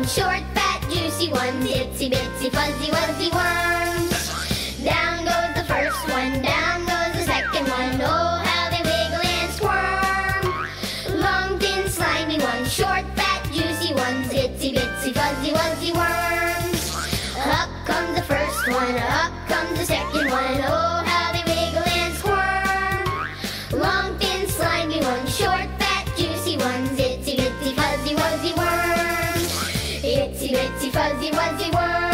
one, short, fat, juicy one, itsy bitsy fuzzy wuzzy worms. Down goes the first one, down goes the second one, oh how they wiggle and squirm. Long, thin, slimy one, short, fat, juicy ones, itsy bitsy fuzzy wuzzy worms. Up comes the first one, up comes the second one, oh how they wiggle and squirm. Long, thin, slimy one, short, fat, juicy ones, itsy bitsy fuzzy wuzzy worms. Itsy bitsy fuzzy wuzzy worms.